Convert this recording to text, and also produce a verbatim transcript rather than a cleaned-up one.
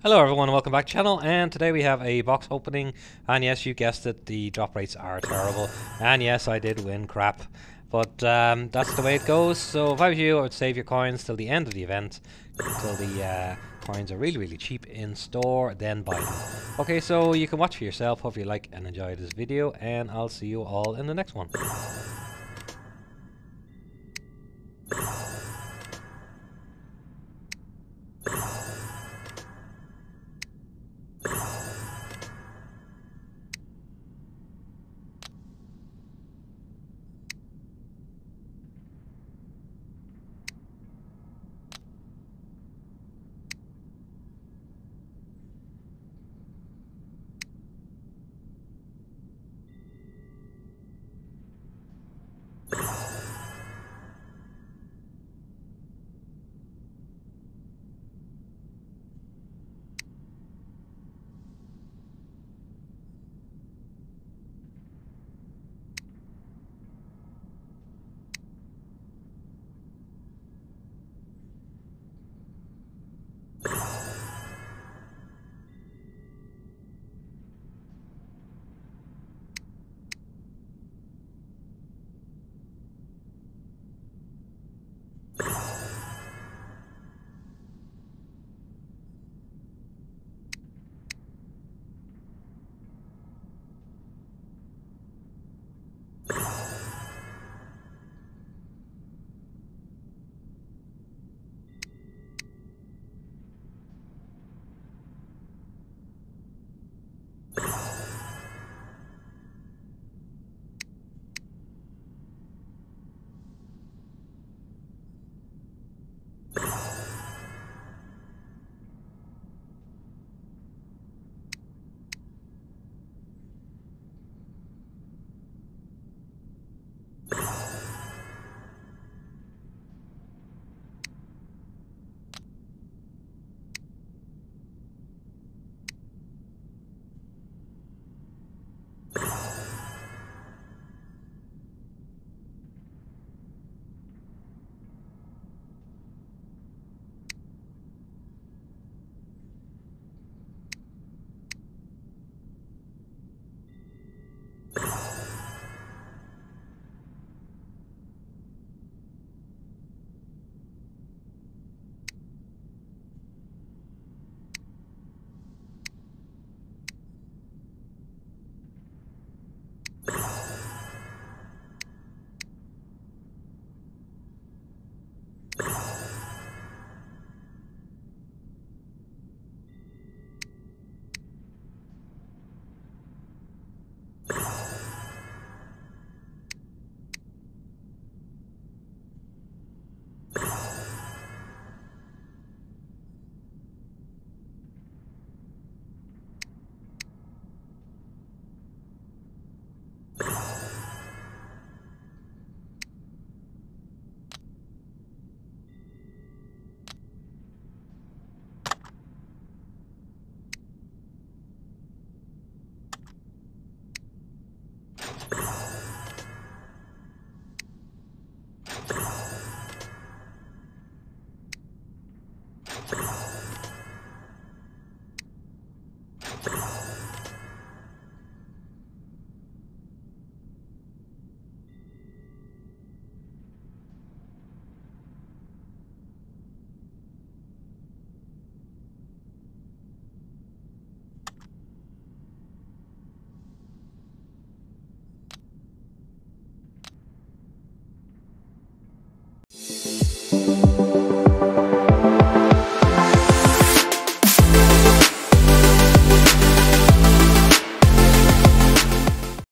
Hello everyone, welcome back to the channel, and today we have a box opening, and yes, you guessed it, the drop rates are terrible, and yes, I did win crap, but um, that's the way it goes. So if I was you, I would save your coins till the end of the event, until the uh, coins are really really cheap in store, then buy them. Okay, so you can watch for yourself. Hope you like and enjoy this video, and I'll see you all in the next one.